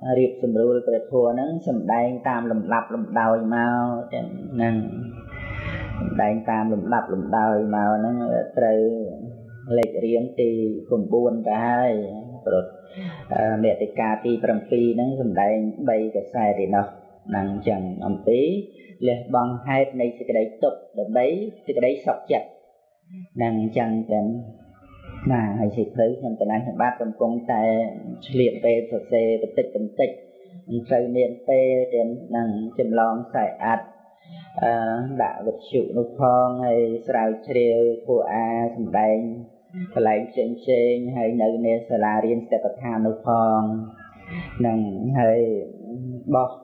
រៀបសម្រួលព្រះធម៌ហ្នឹងសម្ដែងតាមលំដាប់លំដោយមកហ្នឹងសម្ដែងតាមលំដាប់លំដោយមកហ្នឹងត្រូវលេខរៀងទី9ទៅហើយព្រោះមេតិកាទី7ហ្នឹងសម្ដែង3កសែតឯណោះហ្នឹងចឹងអំពីលះបង់ហេតុនៃសេចក្តីទុក្ខដើម្បីសេចក្តីសុខចិត្តហ្នឹងចឹងទាំងណាហើយសិភៅខ្ញុំកណ្ដាលខ្ញុំបាទកំពុងតែឆ្លៀតពេលសរសេរបន្តិចមិនត្រូវមានពេលទាំងនឹងចម្លងខ្សែអត្ថដាក់វិទ្យុនោះផងហើយស្រាវជ្រាវពួកសម្ដែងកន្លែងផ្សេងហើយនៅในសាលារៀនស្តេបដ្ឋាននោះផងនឹងហើយបោះ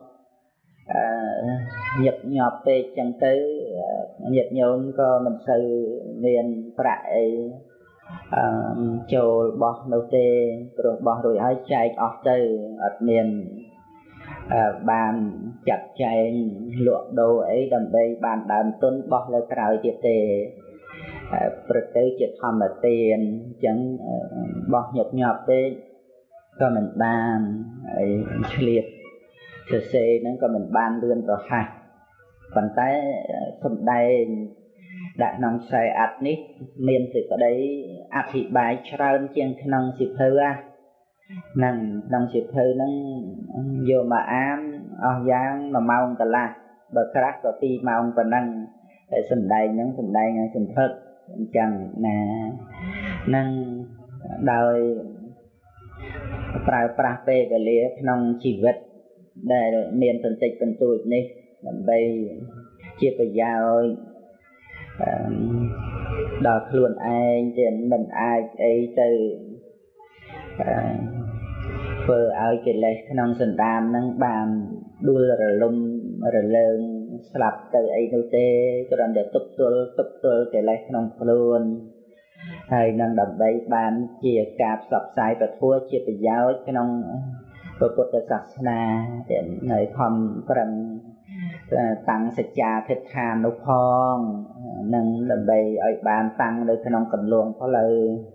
ញឹកញាប់ពេកចឹងទៅញាតិញោមក៏មិនសូវមានប្រាក់អីចូលបោះនោះទេព្រោះបោះរួចហើយចែកអស់ទៅអត់មានបានចាត់ចែងលក់ដូរអីដើម្បីបានដើមទុនបោះលើក្រោយទៀតទេព្រឹកទៅជាធម្មទានអញ្ចឹងបោះញឹកញាប់ពេកក៏មិនបានហើយឆ្លៀតសរសេរហ្នឹងក៏មិនបានលឿនប្រហែសប៉ុន្តែសំដែងដាក់ក្នុងខ្សែអត្ថនេះមានសេចក្តីអធិប្បាយច្រើនជាងក្នុងសៀវភៅហ្នឹងក្នុងសៀវភៅហ្នឹងយកមកអានអស់យ៉ាង1ម៉ោងកន្លះបើក្រាស់ក៏2ម៉ោងប៉ុណ្ណឹងតែសំដែងហ្នឹងសំដែងឲ្យសន្ធឹកអញ្ចឹងណាហ្នឹងដោយប្រើប្រាស់ពេលវេលាក្នុងជីវិតដែលមានបន្តិចបន្តួចនេះដើម្បីជាប្រយោជន៍ដល់ខ្លួនឯងដែលមិនអាចអីទៅធ្វើឲ្យកិលេសក្នុងសន្តានហ្នឹងបានដួលរលំរលើងស្លាប់ទៅអីនោះទេគ្រាន់តែទប់ទល់កិលេសក្នុងខ្លួនហើយនឹងដើម្បីបានជាការផ្សព្វផ្សាយពធជាប្រយោជន៍ក្នុងពុទ្ធសាសនាដែលនៅខំប្រឹងតាំងសច្ចាធិដ្ឋាននោះផងនឹងដើម្បីឲ្យបានតាំងនៅក្នុងកន្លងផ្លូវ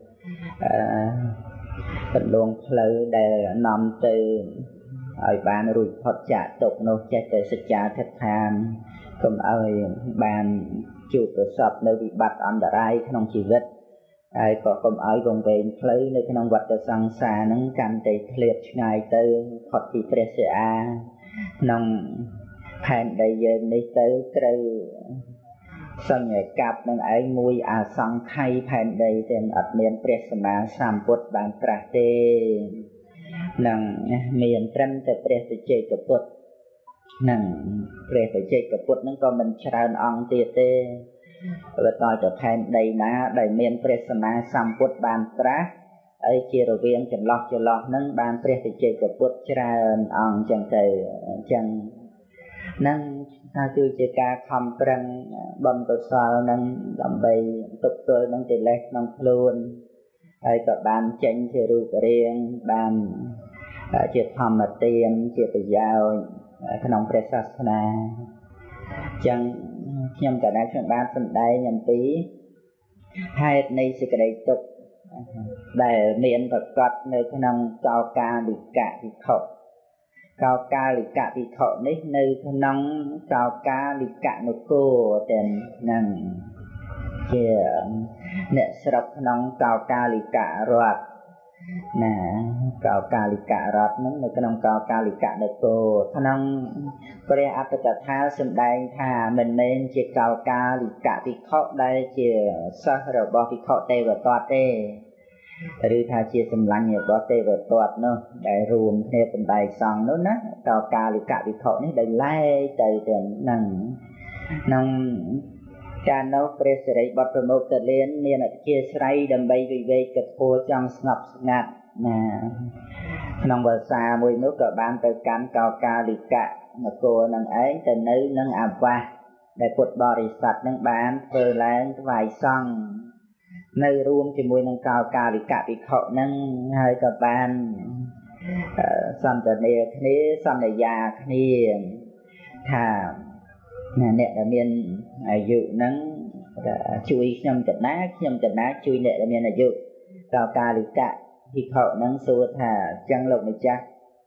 ដែលនាំទៅឲ្យបានរួចផុតចាកទុក្ខនោះចេះតែសច្ចាធិដ្ឋានកុំឲ្យបានជួបប្រសពនៅវិបត្តិអន្តរាយក្នុងជីវិតហើយក៏កុំឲ្យវង្វេងផ្លូវនៅក្នុងវដ្តសង្សារហ្នឹងកាន់តែធ្លាតឆ្ងាយទៅផុតពីព្រះសិអាក្នុងផែនដីយើងនេះទៅត្រូវសញ្ញកាប់នឹងឯងមួយអាសង្ខ័យផែនដីទាំងអត់មានព្រះសម្មាសម្ពុទ្ធបានត្រាស់ទេនឹងមានត្រឹមតែព្រះបច្ចេកពុទ្ធនឹងព្រះបច្ចេកពុទ្ធហ្នឹងក៏មិនច្រើនអង្គទៀតទេបើតើទៅផែនដីណាដែលមានព្រះសម្មាសម្ពុទ្ធបានត្រាស់ហើយជារវាងចន្លោះហ្នឹងបានព្រះបច្ចេកពុទ្ធច្រើនអង្គចឹងទៅអញ្ចឹងនឹងថាគឺជាការខំប្រឹងបន់កុសលនឹងដើម្បីទប់ទល់នឹងកិលេសក្នុងខ្លួនហើយក៏បានចេញជារូបរាងបានជាធម្មទានជាប្រយោជន៍ក្នុងព្រះសាសនាអញ្ចឹងខ្ញុំក៏ដែរខ្ញុំបានសម្ដែងអំពីហេតុនៃសេចក្តីទុក្ខដែលមានប្រកបនៅក្នុងកោកាလိកៈវិខុកោកាလိកៈវិខុនេះនៅក្នុងកោកាလိកៈនគរទាំងហ្នឹងជាអ្នកស្រុកក្នុងកោកាလိកៈរដ្ឋណាកោកាလိកៈរដ្ឋហ្នឹងនៅក្នុងកោកាလိកៈនគរក្នុងព្រះអត្តកថាសម្ដែងថាមិនមែនជាកោកាလိកៈវិខុដែលជាសិស្សរបស់វិខុទេវទត្តទេឬថាជាសម្លាញ់របស់ទេវទត្តនោះដែលរួមគ្នាបណ្ដៃសង្ឃនោះណាកោកាလိកៈវិខុនេះដែលលែកទៅទាំងហ្នឹងក្នុងកាលនោះព្រះសិរីបុត្រប្រមុខទលានមានអធិស្រ័យដើម្បីវិវេកធម៌ចង់ស្ងប់ស្ងាត់ណាក្នុងវស្សាមួយនោះក៏បានទៅកាន់កោកាလိកៈនគរនឹងឯងទៅនៅនឹងអាវាសដែលពុទ្ធបរិស័ទនឹងបានធ្វើឡើងថ្វាយសង្ឃនៅរួមជាមួយនឹងកោកាလိកៈភិក្ខុនឹងហើយក៏បានសន្ទនាគ្នាសន្យាគ្នាថាអ្នកដែលមានអាយុនឹងជួយខ្ញុំចំណាជួយអ្នកដែលមានអាយុកោកាလိកៈភិក្ខុនឹងសួរថាអញ្ចឹងលោកម្ចាស់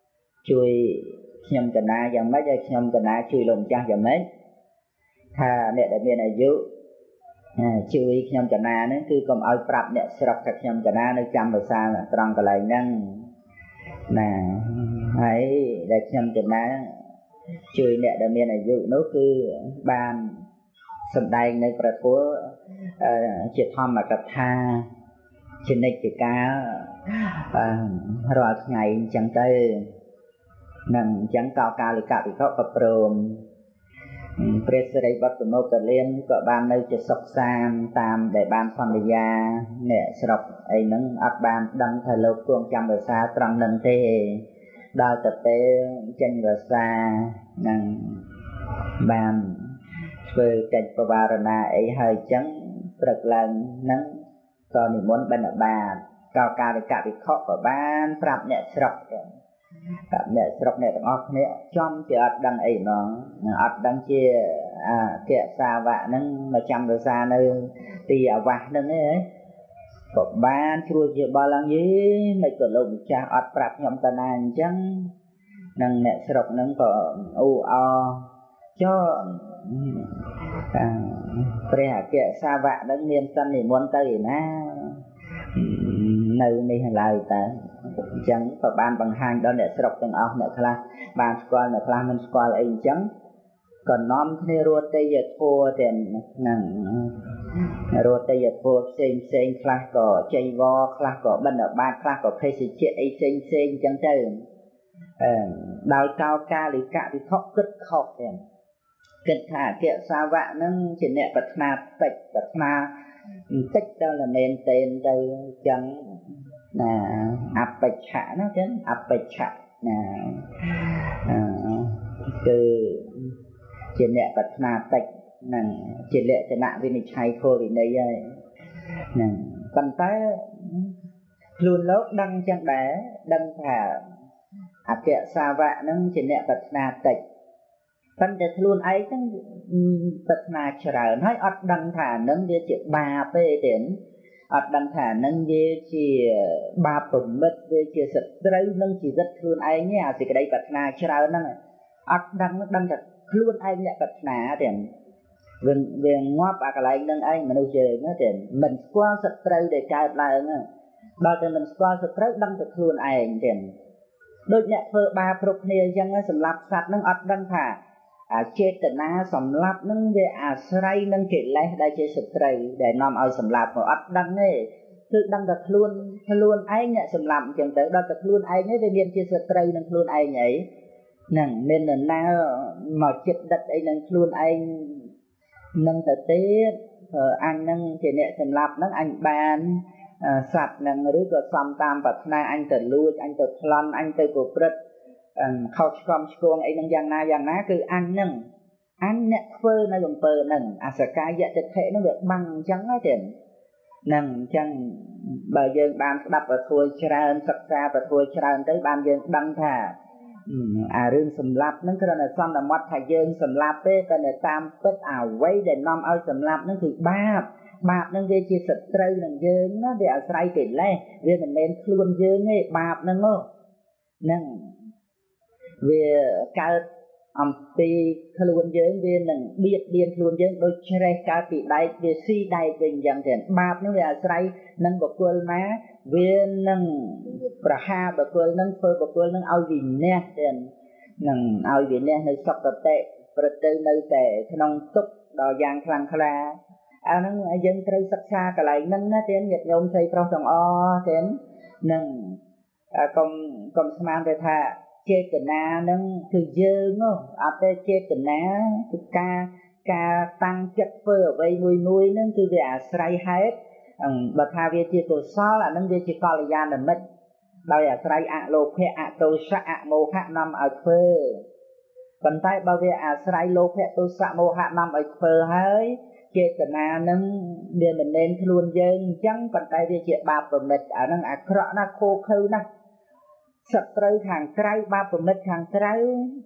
ជួយខ្ញុំកណាយ៉ាងម៉េចឲ្យខ្ញុំកណាជួយលោកម្ចាស់យ៉ាងម៉េចថាអ្នកដែលមានអាយុជួយខ្ញុំកណាហ្នឹងគឺកុំឲ្យប្រាប់អ្នកស្រុកថាខ្ញុំកណានៅចាំភាសាត្រង់កន្លែងហ្នឹងណាហើយដែលខ្ញុំកណាជួយអ្នកដែលមានអាយុនោះគឺបានសម្ដែងនៅប្រធัวជាធម្មកថាជានិច្ចកាលរាល់ថ្ងៃអញ្ចឹងទៅនឹងអញ្ចឹងកោកាលិកវិខក៏ព្រមព្រះសិរីបុត្រប្រមោទលានក៏បាននៅជាសុខសាន្តតាមដែលបានសន្យាអ្នកស្រុកអីហ្នឹងអត់បានដឹងថាលោកគួងចាំភាសាត្រង់នឹងទេដល់ទៅពេលចេញភាសានឹងបានធ្វើកិច្ចបវារណាអីហើយអញ្ចឹងព្រឹកឡើងហ្នឹងក៏និមន្តបិណ្ឌបាតកោកាលិកវិខក៏បានប្រាប់អ្នកស្រុកប្រាប់អ្នកស្រុកអ្នកទាំងអស់គ្នាចំជាអត់ដឹងអីហ្មងអត់ដឹងជាអគ្គសាវកហ្នឹងមកចាំភាសានៅទីអាវាសហ្នឹងឯងក៏បានជ្រួលជាបល់ឡើងយីមិនក៏លោកម្ចាស់អត់ប្រាប់ខ្ញុំតាណាអញ្ចឹងនឹងអ្នកស្រុកហ្នឹងក៏អ៊ូអចុះព្រះអគ្គសាវកហ្នឹងមានសន្និមន្តទៅឯណានៅនេះឡើយតើអញ្ចឹងក៏បានបង្ហាញដល់អ្នកស្រុកទាំងអស់អ្នកខ្លះបានស្គាល់អ្នកខ្លះមិនស្គាល់អីអញ្ចឹងក៏នាំគ្នារត់ទៅយធัวទាំងហ្នឹងរត់ទៅយធัวផ្សេងខ្លះក៏ចៃវរខ្លះក៏បិណ្ឌបាតខ្លះក៏ភេសជ្ជៈអីផ្សេងអញ្ចឹងទៅដោយកោកាលិកវិខគិតខុសទាំងគិតថាអគ្គសាវកហ្នឹងជាអ្នកប្រាថ្នាតិចប្រាថ្នាបន្តិចដល់មែនទេទៅអញ្ចឹងណាអបិច្ឆៈណាចឹងអបិច្ឆៈណាគឺជាអ្នកប្រាថ្នាតិចហ្នឹងជាលក្ខណៈវិនិច្ឆ័យធម៌វិន័យហើយហ្នឹងប៉ុន្តែខ្លួនលោកដឹងចឹងដែរដឹងថាអគ្គសាវកហ្នឹងជាអ្នកប្រាថ្នាតិចប៉ុន្តែខ្លួនឯងហ្នឹងប្រាថ្នាច្រើនហើយអត់ដឹងថាហ្នឹងវាជាបាបទេទេអត់ដឹងថានឹងវាជាបាបប្រមិតវាជាសត្រូវនឹងជីវិតខ្លួនឯងទេអាសេចក្តីប្រាថ្នាច្រើនហ្នឹងអត់ដឹងតែខ្លួនឯងអ្នកប្រាថ្នាទេវាងាប់អាកន្លែងហ្នឹងឯងមនុស្សយើងទេមិនស្គាល់សត្រូវដែលកើតឡើងដល់តែមិនស្គាល់សត្រូវដឹងតែខ្លួនឯងទេដូចអ្នកធ្វើបាបគ្រប់គ្នាអញ្ចឹងសម្រាប់សត្វហ្នឹងអត់ដឹងថាចេតនាសម្លាប់នឹងវាអាស្រ័យនឹងកិលេសដែលជាសត្រូវដែលនាំឲ្យសម្លាប់មកអត់ដឹងទេគឺដឹងតែខ្លួនឯងអ្នកសម្លាប់អញ្ចឹងទៅដល់តែខ្លួនឯងនេះវាមានជាសត្រូវនឹងខ្លួនឯងអីហ្នឹងមាននរណាមកចិត្តដិតអីនឹងខ្លួនឯងនឹងទៅទៀតអញនឹងជាអ្នកសម្លាប់ហ្នឹងអញបានសត្វហ្នឹងឬក៏សំតាមប្រាថ្នាអញទៅលួចអញទៅប្លន់អញទៅប្រព្រឹត្តខុសឆ្គំឆ្គងអីហ្នឹងយ៉ាងណាគឺអញហ្នឹងអញអ្នកធ្វើនៅអំពើហ្នឹងអសកាយតិថិហ្នឹងវាបាំងអញ្ចឹងហ្នឹងទេហ្នឹងអញ្ចឹងបើយើងបានស្ដាប់ពធច្រើនសិក្សាពធច្រើនទៅបានយើងដឹងថាអារឿងសម្លាប់ហ្នឹងគ្រាន់តែសន្មត់ថាយើងសម្លាប់ទេតែតាមពិតអ្វីដែលនាំឲ្យសម្លាប់ហ្នឹងគឺបាបហ្នឹងវាជាសត្រូវនឹងយើងណាវាអាស្រ័យកិលេសវាមិនមែនខ្លួនយើងទេបាបហ្នឹងហ្នឹងវាកើតអំពីខ្លួនយើងវានឹងបៀតបៀនខ្លួនយើងដូចច្រេះកើតពីដែកវាស៊ីដែកវិញអញ្ចឹងទេបាបហ្នឹងវាអាស្រ័យនឹងបុគ្គលណាវានឹងប្រហារបុគ្គលហ្នឹងធ្វើបុគ្គលហ្នឹងឲ្យវិនាសទេនឹងឲ្យវិនាសនៅសុគតិប្រទៅនៅតែក្នុងទុក្ខដល់យ៉ាងខ្លាំងក្លាអាហ្នឹងយើងត្រូវសិក្សាកន្លែងហ្នឹងណាទេញាតិញោមស្រីប្រុសទាំងអស់ទេនឹងកុំស្មានទៅថាចេតនានឹងគឺយើងអត់ទេចេតនាគឺការតាំងចិត្តធ្វើអ្វីមួយនឹងគឺវាអាស្រ័យហេតុបើថាវាជាកុសលអានឹងវាជាកល្យាណមិត្តដោយអាស្រ័យអលោភៈអទោសៈអមោហៈនាំឲ្យធ្វើប៉ុន្តែបើវាអាស្រ័យលោភៈទោសៈមោហៈនាំឲ្យធ្វើហើយចេតនានឹងវាមិនមែនខ្លួនយើងអញ្ចឹងប៉ុន្តែវាជាបាបប្រមិតអានឹងអាក្រក់ណាស់ខូខើណាស់សត្រូវខាងក្រៅបាបប្រមិតខាងក្រៅ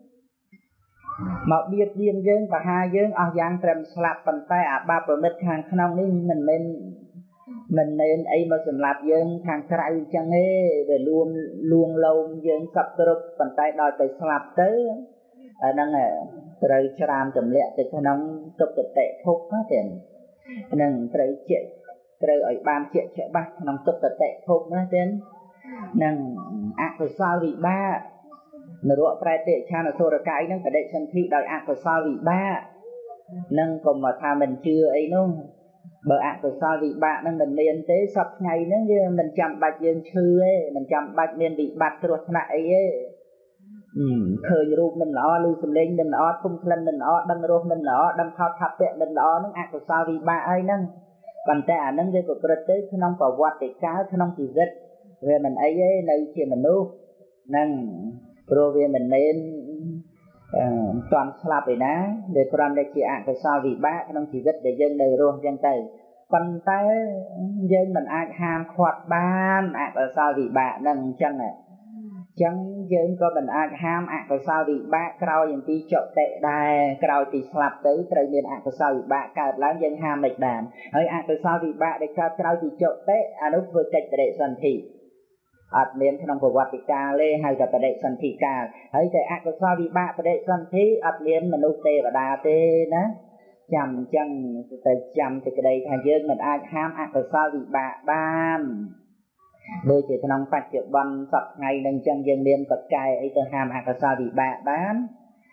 មកបៀតបៀនយើងបហាយើងអស់យ៉ាងត្រឹមស្លាប់ប៉ុន្តែអាបាបប្រមិតខាងក្នុងនេះមិនមែន mình nên ấy mà sầm lạp dương thang trai chẳng ấy về luôn lâu dương sập rụp bàn tay đòi tới sạp tới đang trời tràn tầm lẹ từ cái nông tục tập tệ phúc á tiền nâng trời chuyện trời ở ban chuyện chạy bác nông tục tập tệ phúc á tiền nâng ác của sao vị ba nửa độ prai tệ cha là thôi cái nâng phải đệ chân thị đòi ác của sao vị ba nâng còn mà tha mình chưa ấy luôn bởi ác của sao vị ba nâng mình liền tế sắp ngày nữa như mình chăm bạch dương chư ấy mình chăm bạch liền bị bạch rồi lại ấy khơi rùm mình lo lưu sầm lên mình lo thung lên mình lo đâm rùm mình lo đâm thao tháp bẹ mình lo nâng ác của sao vị ba ấy nâng còn ta nâng về của cơ tế không có quạt để cá không chỉ rất về mình ấy nơi kia mình nu nâng rồi về mình nên toàn slap vậy ná để còn để chị ác của sao vị ba không chỉ rất để dân đời luôn dân tây còn ta dân mình ai ham khoát ban ác của sao vị ba nâng chân này chẳng dân có mình ai ham ác của sao vị ba cao những tí chậu tệ đài cao tí slap tới trời miền ác của sao vị ba cao lắm dân ham mệt đàn hơi ác của sao vị ba để cao tí chậu tệ lúc vừa cách để sân thị miền trong bộ vật ca lê hay là đệ sân thị ca thấy cái ác của sao vị ba đệ sân thị miền mình ưu tê và đa tê ná chăm chân tới chăm thì cái đây thay dương mình ai ham ác của sao vị ba ban đôi chỉ trong phát triệu bắn sập ngày nâng chân dương miền vật cài ấy tôi ham ác của sao vị ba bán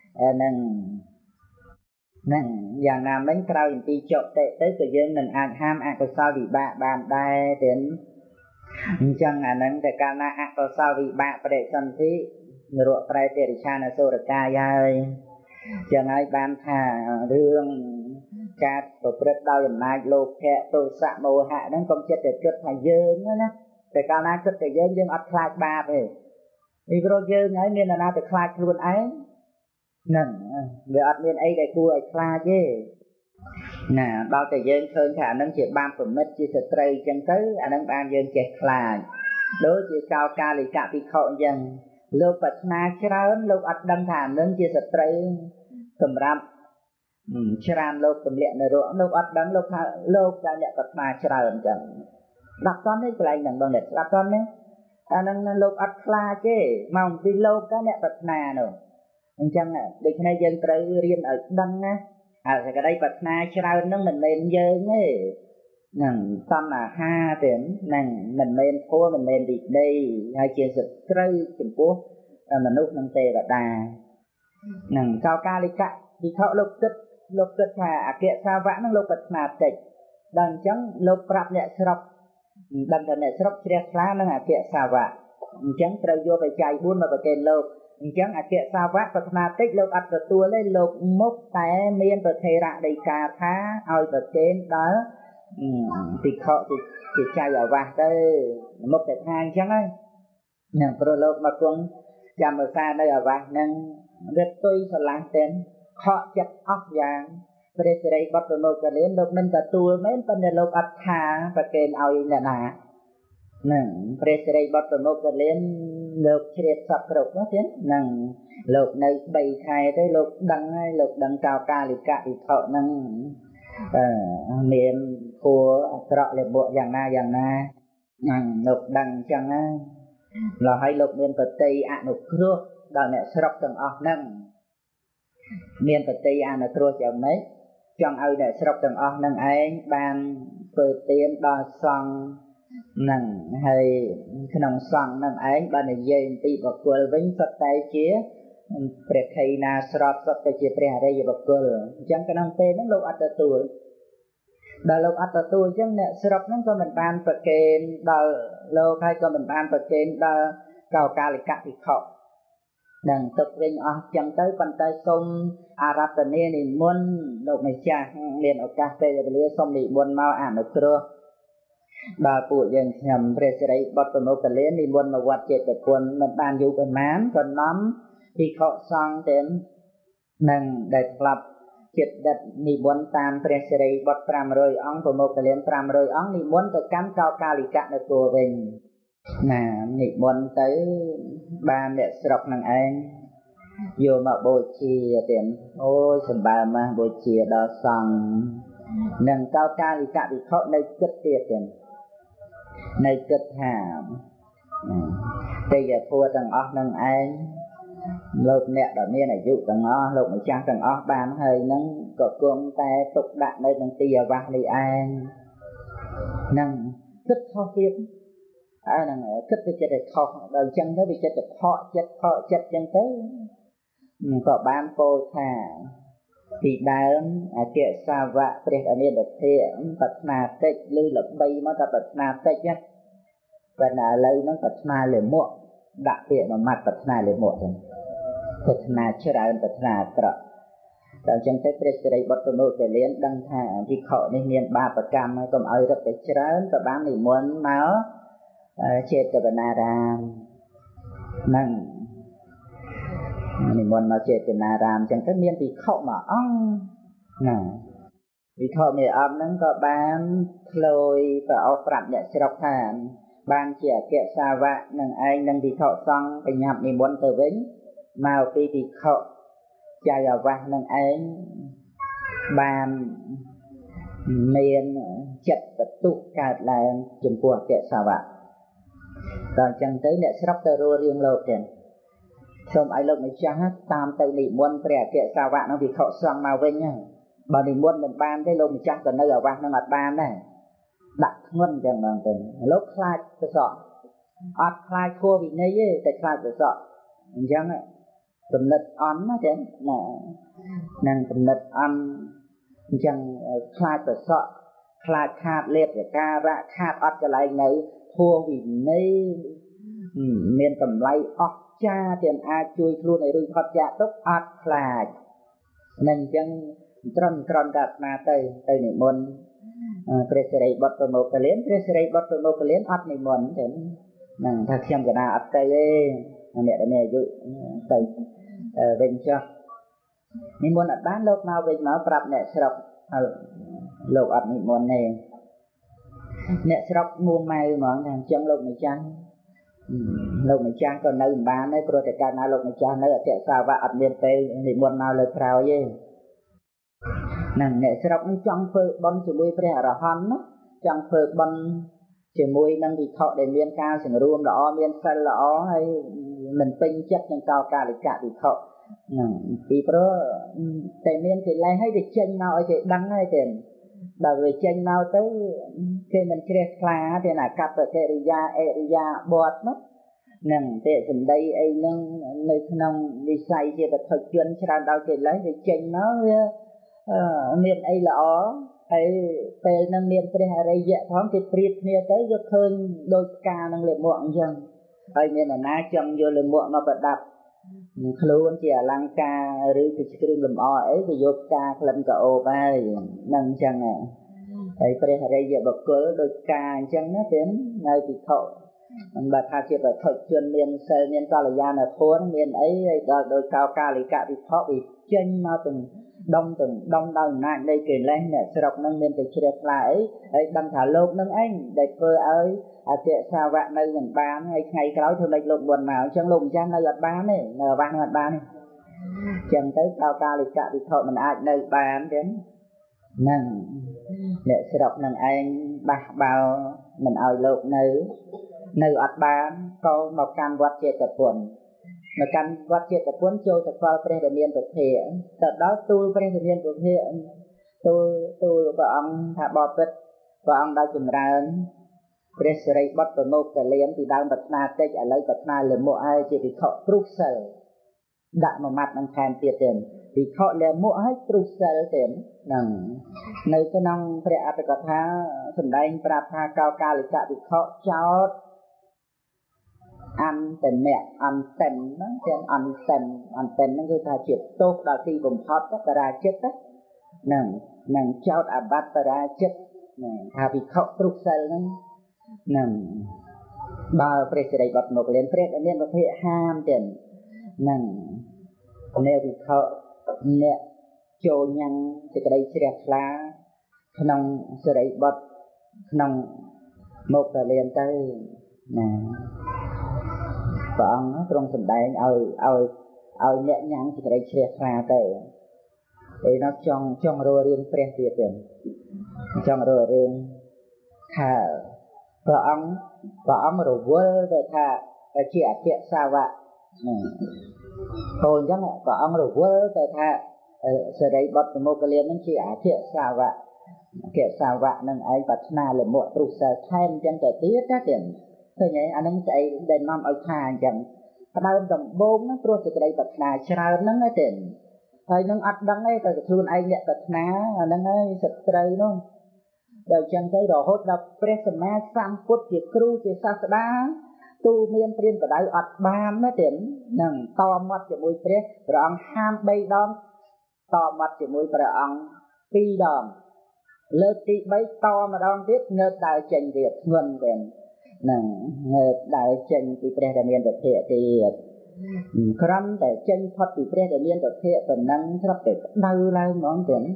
nâng dạng nam đánh cao những tí chậu tệ tới của dương mình ai ham ác của sao vị ba ban đai đến chẳng nâng để ca na ác có sao vị bạ và đệ sân thị ruột prai tệ cha là sô được ca dài chẳng ai ban thả đương ca tổ bật đau dùm nai lô kẹ tô xạ mô hạ nâng công chết để kết thành dương đó nè để ca na kết để dương ắt khai ba về vì có dương ấy nên là na để khai luôn ấy nâng để ắt nên ấy để cua ấy khai chứ nè bao thời gian hơn khả năng chỉ ban phần mất chỉ thật tây chân tới anh đang ban dân chẹt là đối với cao ca lì cả bị khổ dần lúc bật na chán lúc ắt đâm thảm nên chỉ thật tây cầm rap chán lúc cầm lẹ này rồi lúc ắt đâm lúc ca lẹ bật na chán chẳng đặt con đấy cái này bằng đặt con đấy anh đang lúc ắt la chứ mong đi lúc ca lẹ bật na nữa chẳng để cái này dân tây riêng ở đăng á cái đây bật na cháo nó mình lên dơn ấy nằng tâm là ha tiền nằng mình lên thua mình lên đi đây hai chia sực cây chừng phố mình nút nâng tê và đà nằng cao ca đi cạn đi thọ lục kết hà kia sao vãn nó lục bật na tịch đằng trắng lục rạp nhẹ sọc đằng trắng nhẹ sọc chia lá nó là kia sao vãn trắng trâu vô phải chạy buôn mà phải kèn lục chẳng kia sao vác vật na tích lục ắt được tua lên lục mốc té miên vật thề rạ đầy cà thá ao vật trên đó thì họ thì chạy ở vạc đây mốc để thang chẳng ấy nè pro lục mà cũng chạm ở xa đây ở vạc nâng rất tôi sẽ làm tên họ chặt óc vàng bây giờ đây bắt đầu một cái lên lục mình cả tua mấy vấn đề lục ắt thà và kèn ao như nè nè bây giờ đây bắt đầu một cái lên lục triệt sập rục nó thế nằng lục này bày khai tới lục đăng cao ca lịch cả thì thọ năng miền của trọ lệ bộ dạng na lục đăng chẳng là hai lục miền bờ tây lục cua đòi nè sọc tầng năng miền bờ tây lục cua chẳng mấy chẳng ai nè sọc tầng năng ấy ban bờ tiên đo song nằng hay cái nòng xoắn nằng ấy ban này dây bị bọc quần vĩnh phật tay chia bẹt hay na sọt phật tay chia bẹt đây bọc quần chẳng cái nòng tên nó lâu ắt tuổi đào lâu ắt tuổi chẳng nè sọt nó có mình ban phật kén đào lâu hay có mình ban phật kén đào cao ca lịch cát thì khọ đằng tập linh chẳng tới bàn tay sông Arab tây này muốn độc này cha liền ở cà phê để lấy sông bị buồn mau ảm được chưa bà phụ dân nhầm về sẽ đấy bắt đầu cái lên đi buồn mà quạt chết được buồn mình bàn dù còn mán còn nắm thì họ sang đến nâng đẹp lập chết đất đi buồn tam về sẽ đấy bắt pram rồi ông của một cái lên pram rồi ông đi muốn tới cắm cao cao đi cạn được của mình nè đi buồn tới ba mẹ sọc nàng anh vô mà bồi chi tiền ôi sầm bà mà bồi chi đó sang nâng cao cao đi cạn thì họ nơi cất tiệt tiền nơi kết hà bây giờ thua tầng óc nâng anh lột nẹt ở miền này dụ tầng óc lột một trang tầng óc bàn hơi nâng có cơm ta tục đạn nơi tầng tia vang đi anh nâng kết khó tiếp nâng kết cái chết để khó đầu chân nó bị chết để khó chết chân tới có ban cô thà thì đám kệ xa vạ để ở miền đất thiện bật nà tết lưu lập bay mà ta bật nà tết nhất và là lấy nó bật nà liền muộn đặc biệt mà mặt bật nà liền muộn bật nà chưa ra bật nà trở đầu chân tới đây bật nô để liên đăng thả thì họ nên miền ba bật cam còn ở rất để chớn và bán thì muốn máu chết từ bên nà ra năng mình muốn nói chuyện từ nà ram chẳng tất nhiên thì khẩu mà ong nè vì khẩu này ong nó có bán lôi và ốc rạm để sẽ đọc thàn ban trẻ kệ xa vạ nâng anh nâng thì khẩu xong phải nhập mình muốn từ vĩnh màu khi thì khẩu chạy ở vàng nâng anh bàn miền chất vật tụ cả là chùm của kệ xa vạ rồi chẳng tới để sẽ đọc tờ rùa riêng lột tiền xong ai lộc này chắc tam tay nị muôn trẻ kệ sao vạn nó vì họ sang màu vinh nhá bà nị muôn mình ban cái lông chắc còn nơi ở vang nó mặt ban này đặt ngân chẳng bằng tình lúc khai cái sọ ớt khai khô bị nấy ấy tại khai cái sọ chẳng ạ cầm nịch ón á chứ nè nàng cầm nịch ón chẳng khai cái sọ khai khát liệt cái ca ra khát ớt cho lại này thua vì nấy miền tầm lay ớt cha tiền a chui luôn này rồi thoát dạ tốt ắt là nên chân tròn gạt na tây này môn president bật một cái liên president bật một cái liên ắt này môn đến nàng thắc xem cái nào ắt tây mẹ dụ tây bên cho này môn ắt bán lúc nào bên nó prap mẹ sọc lục ắt này môn này mẹ sọc mua mai mà thằng chân lục này chăng lục này trang còn nơi bán đấy, rồi cả na lục này trang nơi ở kệ sao và ở miền tây thì muốn nào lời phao gì, nàng nghệ sẽ đọc trong phơi bón chỉ mui phải là hòn á, trong phơi bón chỉ mui năng bị thọ để miền cao sừng ruộng đó miền xanh là hay mình tinh chất nên cao cả để cả bị thọ, vì đó tại miền thì lấy hay để chân nào ở chị đắng hay tiền, bởi vì chân nào tới khi mình chơi khá thì là cặp ở area bọt mất nâng để dùm đây ấy nâng nơi nông đi xay thì phải thật chuyên cho đau thì lấy thì chân nó miền ấy là ấy về nâng miền phải hay đây dạ thoáng cái priết nia tới rất hơn đôi ca nâng lệ muộn dân ấy miền là ná chồng vô lệ muộn mà bật đập luôn chỉ là lăng ca rồi thì cái đường làm ấy thì vô ca lần cả ô bay nâng chân nè ấy phải hay giờ bậc cỡ đôi ca chân nó đến ngay thì thọ bà tha chia phải thật chuyên miền sơ miền to là gia là thua miền ấy đôi cao ca thì cả thì thọ bị chân nó từng đông đau nặng đây kể lên nè sẽ đọc nâng miền từ chia lại ấy đăng thả lốp nâng anh để cơ ấy kệ sao vạn nơi mình bán hay ngày cái đó thường lệch lộn buồn nào chân lùng chân nơi gật bán này nờ bán gật bán này chân tới cao ca thì cả thì thọ mình ai nơi bán đến nâng để sẽ đọc nâng anh bạc bao mình ai lộn nơi ở bán có một căn vật chết tập quần mà căn vật chết tập quần trôi tập vào president tập thiện tập đó tôi president tập thiện tôi và ông thả bò tích và ông đã chùm ra president bắt đầu một cái liên thì đang bật na tết ở lấy bật na lên mua ai chỉ bị thọ trussel đặt một mặt bằng kèm tiền thì thọ lên mua hết trussel tiền nơi cái nông phải áp cái thá sầm đai prapha cao cao lịch cả bị thọ cháo ăn tên mẹ ăn tên nó tên ăn tên nó người ta chết tốt là khi bùng thoát tất ra chết tất nàng cháo à bắt ra chết thà bị khóc trục sel nàng ba president bật một lên president nên có thể ham tiền nàng nếu bị khóc nè trôi nhang thì cái đây sẽ là nông sẽ đấy bật nông một là liền tới nè và ông nó trong sầm đai ao nhẹ nhàng thì cái đây chia ra tới thì nó trong rồi riêng pre tiền trong rồi riêng thà ព្រះអង្គរវល់ទៅថាជាអគ្គសាវកព្រោះអញ្ចឹងព្រះអង្គរវល់ទៅថាសិរីបុត្រប្រមោគលាននឹងជាអគ្គសាវកនឹងឯងប្រាថ្នាលមក់ទ្រុសសិលថែមអញ្ចឹងទៅទៀតណាទៀតឃើញទេអានឹងស្អីដែលនាំឲ្យថាអញ្ចឹងផ្ដើមដំបូងហ្នឹងព្រោះសេចក្តីប្រាថ្នាច្រើនហ្នឹងណាទៀតហើយនឹងអត់ដឹងទេតែខ្លួនឯងអ្នកប្រាថ្នាអាហ្នឹងហើយសិតត្រូវនោះដល់អញ្ចឹងទៅរហូតដល់ព្រះសម្មាសម្ពុទ្ធជាគ្រូជាសាស្តាទូមានព្រានបដៅអត់បានណាទៀតហ្នឹងតមាត់ជាមួយព្រះអង្គហាម3ដងតមាត់ជាមួយព្រះអង្គ2ដងលើកទី3តម្ដងទៀតងើបដើរចេញទៀតធ្ងន់ទៀតហ្នឹងងើបដើរចេញពីព្រះដែលមានពធៈទៀតក្រំតែចេញផុតពីព្រះដែលមានពធៈប៉ុណ្ណឹងស្រាប់តែក្តៅឡើងហ្មងទៀត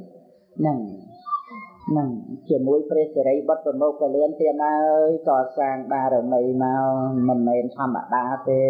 ហ្នឹងជាមួយព្រះសិរីបុត្រប្រមោគលានទៀតហើយកសាងបារមីមកមិនមែនធម្មតាទេ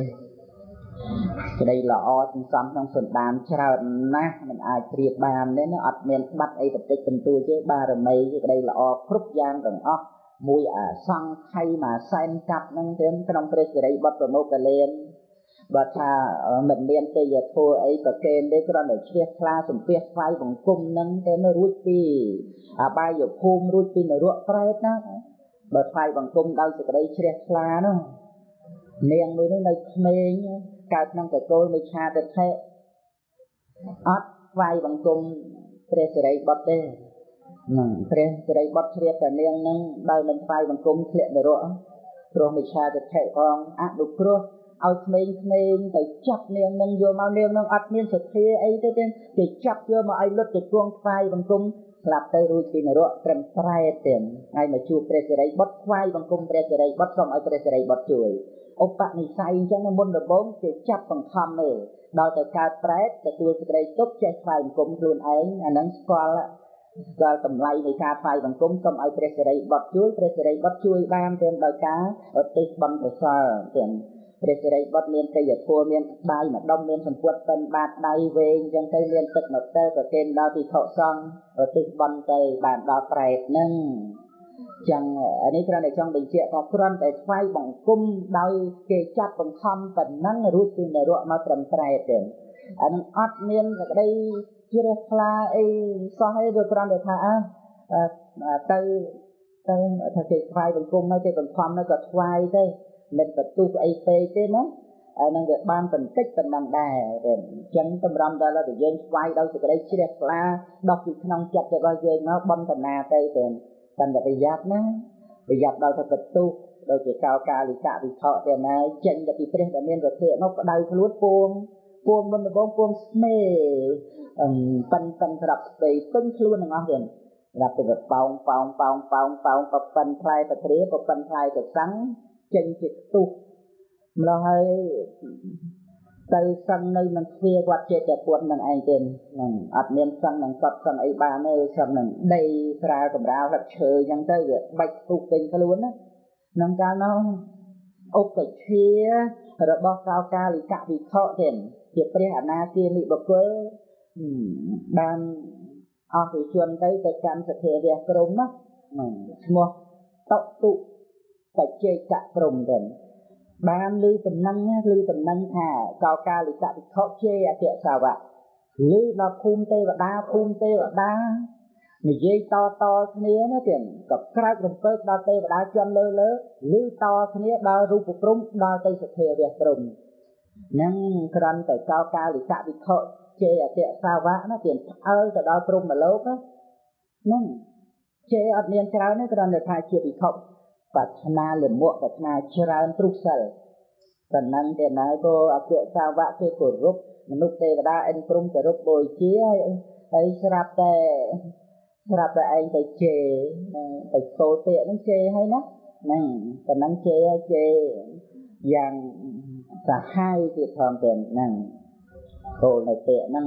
ក្តីល្អសន្សំក្នុងសន្តានច្រើនណាស់មិនអាចប្រៀបបានទេណាអត់មានបាត់អីបន្តិចបន្តួចទេបារមីក្តីល្អគ្រប់យ៉ាងទាំងអស់មួយអាសង្ខ័យមួយសែនកាប់ហ្នឹងទៀតក្នុងព្រះសិរីបុត្រប្រមោគលានបើថាមិនមានទេយធัวអីប្រកេនទេគ្រាន់តែជ្រះថ្លាសំពះថ្វាយបង្គំហ្នឹងទៅរួចពីអបាយភូមិរួចពីនរកប្រែតណាបើថ្វាយបង្គំដោយសេចក្តីជ្រះថ្លានោះនាងមួយនោះនៅក្មេងកើតក្នុងតកូលមិច្ឆាទិដ្ឋិអត់ថ្វាយបង្គំព្រះសិរីបុត្រទេហ្នឹងព្រះសិរីបុត្រជ្រាបតែនាងហ្នឹងដោយមិនថ្វាយបង្គំធ្លាក់នរកព្រោះមិច្ឆាទិដ្ឋិផងអនុគ្រោះឲ្យក្មេងទៅចាប់នាងនឹងយកមកនាងនឹងអត់មានសទ្ធាអីទេគេចាប់យកមកឲ្យលុតទៅគង់ថ្វាយបង្គំស្លាប់ទៅរួចពីនរកត្រឹមត្រែតទេហើយមកជួបព្រះសិរីបុត្រថ្វាយបង្គំព្រះសិរីបុត្រសូមឲ្យព្រះសិរីបុត្រជួយឧបនិស្ស័យអញ្ចឹងមុនដំបូងគេចាប់បង្ខំទេដល់ទៅកើតប្រែតទទួលសេចក្តីទុកចេះថ្វាយបង្គំខ្លួនឯងអានឹងស្គាល់តម្លៃនៃការថ្វាយបង្គំសូមឲ្យព្រះសិរីបុត្រជួយព្រះសិរីបុត្រជួយបានទាំងដោយការឧទ្ទិសបុណ្យកុសលទាំងព្រះសិរីបុត្រមានទេយធัวមានដៃម្ដុំមានសម្ពុតពេញបាតដៃវែងអញ្ចឹងទៅមានទឹកមកទៅប្រគេនដល់ភិក្ខុសង្ឃឧទ្ទិសបុណ្យទៅបានដល់ប្រែតហ្នឹងចឹងនេះគ្រាន់តែចង់បញ្ជាក់ថាគ្រាន់តែថ្វាយបង្គំដោយគេចាប់បង្ខំប៉ុណ្ណឹងរួចពីនរកមកត្រឹមត្រែតទេអានឹងអត់មានសេចក្តីជ្រះថ្លាអីសោះឯងវាគ្រាន់តែថាទៅថាគេថ្វាយបង្គំហើយគេបង្ខំទៅក៏ថ្វាយទៅមិនបន្ទុះអីពេកទេណាអានឹងវាបានបន្តិចប៉ុណ្ណឹងដែរអញ្ចឹងតម្រាំដល់តែយើងថ្វាយដោយសេចក្តីជ្រះថ្លាដោះពីក្នុងចិត្តរបស់យើងមកបន្ធនាទៅតែបណ្ឌប្រយ័ត្នណាប្រយ័ត្នដល់តែបន្ទុះដូចជាកោកាលិកវិខទេណាចេញទៅពីព្រះដែលមានវធៈនោះក្តៅខ្លួនពួងមុនដំបូងពួងស្មេប៉ិនក្រាប់ស្ដីពេញខ្លួនទាំងអស់ទៀតរាប់ទៅប៉ោងប៉ិនផ្លែបត្រាប៉ិនផ្លែកសាំងចេញជាខ្ទុះម្ល៉េះហើយទៅសឹងនៅនឹងទ្វារវត្តចេតពុទ្ធនឹងឯងទេហ្នឹងអត់មានសឹងនឹងកត់សឹងអីបានទេសឹងនឹងដីក្រាលកម្រាលរឹកឈើអញ្ចឹងទៅវាបាច់ខ្ទុះពេញខ្លួនណាក្នុងកាលនោះឧបជារបស់កោកាលិកវិខទេជាព្រះអនាគាមិបុគ្គលបានអស់វិជនទៅកាន់សទ្ធាវៈក្រុមណាឈ្មោះតុទុបច្ចេកព្រំទេបានឮតំណឹងថាកោកាលិកវិខជេអគ្គសាវកឮដល់ភូមិទេវតានិយាយតគ្នាណាទៀតក៏ក្រោករំពើដល់ទេវតាជន់លើឮតគ្នាដល់រូបព្រំដល់ទៅសទ្ធាវៈព្រំហ្នឹងគ្រាន់តែកោកាលិកវិខជេអគ្គសាវកណាទៀតផ្អើលទៅដល់ព្រំមលោកហ្នឹងជេអត់មានច្រើនទេគ្រាន់តែថាជាវិខប្រាថ្នាលមក់ប្រាថ្នាច្រើនទ្រុសសិលប៉ុណ្ណឹងទេណាក៏អគ្គសាវកគេគោរពមនុស្សទេវតាអិនព្រំគោរពបូជាហើយស្រាប់តែឯងទៅជេទៅកោទេហ្នឹងជេហើយណាហ្នឹងប៉ុណ្ណឹងជេយ៉ាងសាហាវទៀតផងទៅហ្នឹងគោលនៅទេហ្នឹង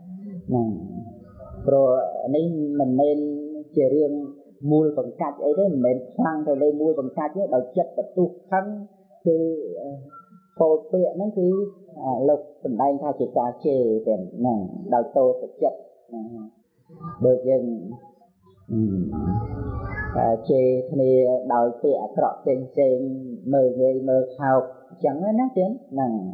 ព្រោះនេះមិនមែនជារឿងមូលបង្កាច់អីទេមិនមែនខ្លាំងទៅលើមូលបង្កាច់ទេដោយចិត្តបន្ទុះខឹងគឺពោលពាក្យហ្នឹងគឺលោកសម្ដែងថាជាការជេរទេហ្នឹងដោយតោសចិត្តដូចយើង chê thì đòi tịa trọ trên mơ gây mơ khao chẳng nó tiếng nằng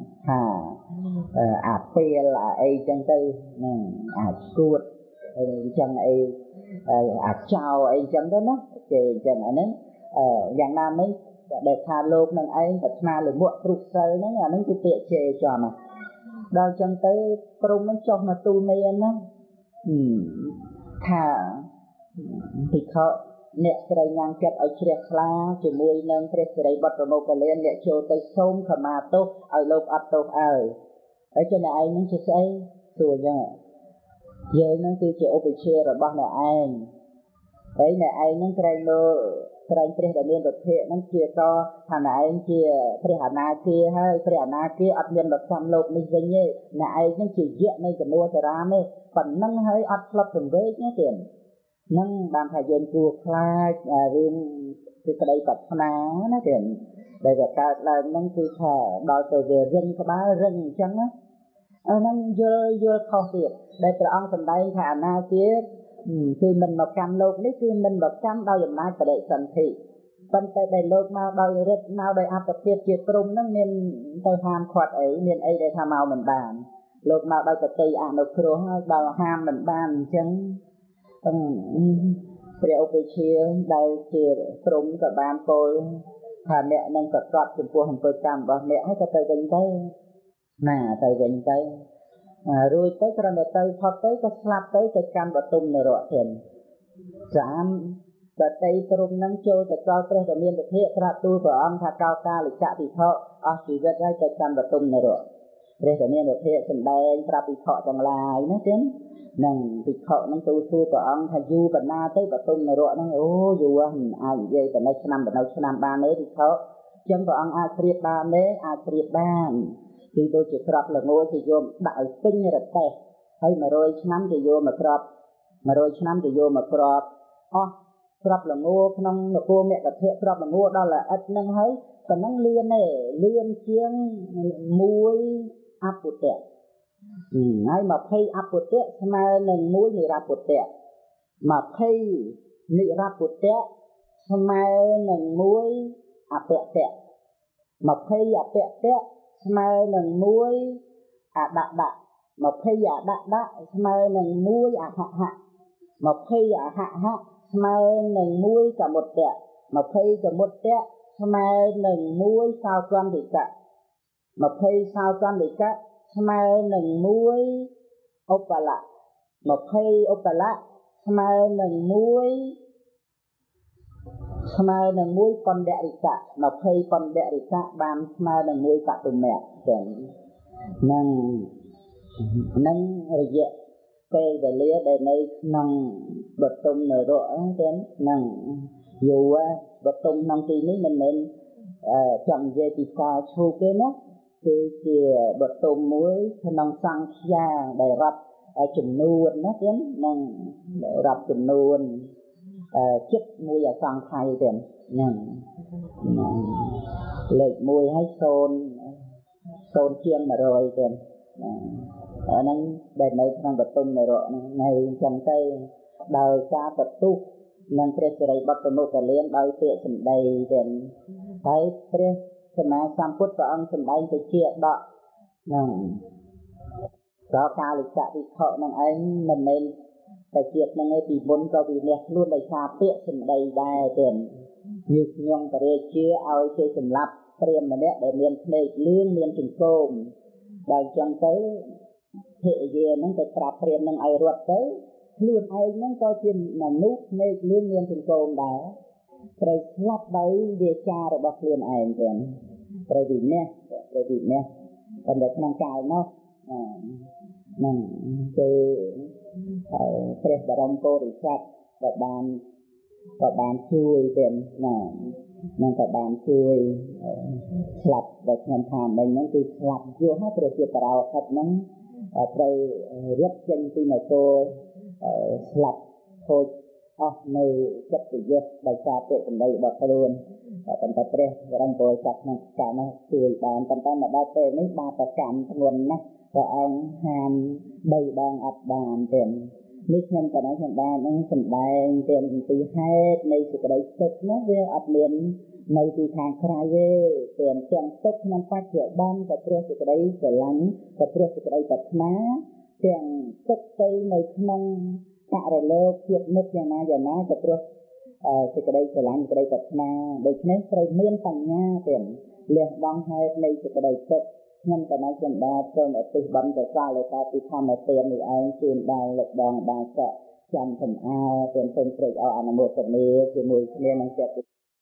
bia là ai chân tư cuột chân ai chào ai chân đó nó chê chân anh ấy dạng nam ấy để thà lục nằng ai thật na là muộn trục sơ nó cứ tịa chê cho mà đòi chân tới trong nó cho mà tu mê nó thà thì khóអ្នកស្រីញ៉ាំចិត្តឲ្យជ្រះថ្លាជាមួយនឹងព្រះសិរីបុត្រប្រមោកលានអ្នកចូលទៅសូមខមាទោសឲ្យលោកអត់ទោសឲ្យហើយចំណែកឯងនឹងជាស្អីសួរចឹងយើងនឹងគឺជាឧបជារបស់អ្នកឯងហើយអ្នកឯងនឹងក្រែងលើក្រែងព្រះដែលមានវត្ថុនឹងជាតថាអ្នកឯងជាព្រះអនាគាហើយព្រះអនាគាអត់មានមកចាំលោកនេះវិញទេអ្នកឯងនឹងជាយៈនៅកនួតារាមទេប៉ុណ្ណឹងហើយអត់ឆ្លប់សង្វេគទេទៀតនឹងបានថាយើងគួរខ្លាចរឿងពីក្តីប្រាថ្នាណាទៀតដែលវាកើតឡើងហ្នឹងគឺថាដល់ទៅវារឹងក្បាលរឹងអញ្ចឹងណាហ្នឹងយល់ខុសទៀតដែលព្រះអង្គសម្ដែងថាអនាគាគឺមិនមកកម្មលោកនេះគឺមិនមកកម្មដោយអំណាចបដិសន្ធិប៉ុន្តែដែលលោកមកដោយរិទ្ធមកដោយអត្តភាពជាក្រុមហ្នឹងមានទៅហាមឃាត់អីមានអីដែលថាមកមិនបានលោកមកដោយបតិអនុគ្រោះហើយដល់ហាមមិនបានអញ្ចឹងព្រះឧបជាដែលជាក្រុមក៏បានពោលថាអ្នកនឹងប្រកបចំពោះអំពើកម្មរបស់អ្នកហើយក៏ទៅវិញទៅណាទៅវិញទៅរួចទៅគ្រាន់តែទៅផុតទៅក៏ស្លាប់ទៅកម្មបទុមនរៈទៀតចាំបតីក្រុមនឹងចូលទៅដល់ព្រះដែលមានវិធិត្រាទូលព្រះអង្គថាកោកាលិកពិភពអស់ជីវិតហើយទៅកម្មបទុមនរៈព្រះដែលមានវិធិសម្ដែងប្រាប់ពិភពទាំងឡាយណាទៀតនឹងពិខុនឹងទូលសួរព្រះអង្គថាយូរបណ្ណាទៅបទុមនរៈហ្នឹងអូយូរអាចនិយាយបណ្ណេះឆ្នាំបានទេពិខុចឹងព្រះអង្គអាចប្រៀបបានទេអាចប្រៀបបានគឺដូចជាក្របល្ងគេយកដាក់ឲ្យពេញរទេះហើយ100ឆ្នាំគេយកមកក្រប100ឆ្នាំគេយកមកក្របអស់ក្របល្ងក្នុងនគរមគ្គធៈក្របល្ងដល់ល្អិតហ្នឹងហើយប៉ុណ្ណឹងលឿនទេលឿនជាង1អពុទ្ធៈហើយ20អពុទ្ធៈស្មើនឹង1និរពុទ្ធៈ20និរពុទ្ធៈស្មើនឹង1អពៈតៈ20អពៈតៈស្មើនឹង1អដដៈ20អដដៈស្មើនឹង1អហហៈ20អហហៈស្មើនឹង1កមុត្តៈ20កមុត្តៈស្មើនឹង1សោកន្តិកៈ20សោកន្តិកៈស្មើនឹង1ឧបលៈ20ឧបលៈស្មើនឹង1បណ្ឌរិកៈ20បណ្ឌរិកៈបានស្មើនឹង1កតុមៈចឹងនឹងរយៈពេលវេលាដែលនៅក្នុងបទុមនរៈចឹងនឹងយូរបទុមក្នុងទីនេះមិនមែនចង់និយាយពីការឈូកទេណាគឺជាបទុមមួយក្នុងសង្ឃាដែលរាប់ចំនួនណាទៀតនឹងរាប់ចំនួនចិត្តមួយអសង្ខ័យទៀតហ្នឹងលេខ1ហើយ0ជាង100ទៀតអាហ្នឹងដែលនៅក្នុងបទុមនរៈនៅអញ្ចឹងទៅដោយការបន្ទុះនឹងព្រះសិរីបុត្រប្រមុខកលានដោយពាក្យសម្ដីទៀតហើយព្រះសម្មាសម្ពុទ្ធព្រះអង្គសម្ដែងទៅជាដកហ្នឹងដល់កាលិកៈវិខនឹងឯងមិនមែនតែជាតិហ្នឹងឯងពីមុនក៏វិន័យខ្លួនដោយសារពាក្យសម្ដីដែរទៀតញុះញង់បរិជាឲ្យគេសម្លាប់ព្រាហ្មណ៍ម្នាក់ដែលមានភ្នែកលឿងមានចង្កូមដល់អញ្ចឹងទៅភរិយាហ្នឹងទៅប្រាប់ព្រាហ្មណ៍ហ្នឹងឲ្យរត់ទៅខ្លួនឯងហ្នឹងក៏ជាមនុស្សភ្នែកលឿងមានចង្កូមដែរត្រូវស្លាប់ដោយវាចារបស់ខ្លួនឯងទៀតត្រូវវិន័យប៉ុន្តែក្នុងកាលនោះហ្នឹងគឺព្រះបរមពុរិស័ទក៏បានជួយទៀតណានឹងក៏បានជួយស្លាប់ដែលខ្ញុំថាមិញហ្នឹងគឺស្លាប់យស់ហើយព្រះជាបរោហិតហ្នឹងត្រូវរត់ចេញពីនគរស្លាប់ខូចអស់នៅចិត្តយុទ្ធដោយសារពាក្យសម្ដីរបស់ខ្លួនប៉ុន្តែព្រះបរមពុរិស័ទក្នុងកាលនោះជួយបានប៉ុន្តែមកដល់ពេលនេះបាបកម្មធ្ងន់ណាស់ព្រះអង្គហាម3ដងអត់បានទេនេះខ្ញុំក៏ដែរខ្ញុំបាននឹងសម្ដែងពីពីហេតុនៃសេចក្តីទុក្ខនោះវាអត់មាននៅទីខាងក្រៅទេទាំងទុក្ខក្នុងបច្ចុប្បន្នក៏ព្រោះសេចក្តីស្រឡាញ់ក៏ព្រោះសេចក្តីប្រាថ្នាទាំងទុក្ខទៅនៅក្នុងបរលោកជាតិមុខយ៉ាងណាក៏ព្រោះសេចក្តីស្រឡាញ់សេចក្តីប្រាថ្នាដូច្នេះត្រូវមានបញ្ញាទាំងលះបង់ហេតុនៃសេចក្តីទុក្ខខ្ញុំក៏នៅចំបាសូមឧទ្ទិសបុណ្យកុសលដែលកើតពីធម្មទាននេះឯងជូនដល់លោកបងបាសកចាំសំអោទាំងសូមត្រេកអរអនុមោទនាជាមួយគ្នានឹងចិត្ត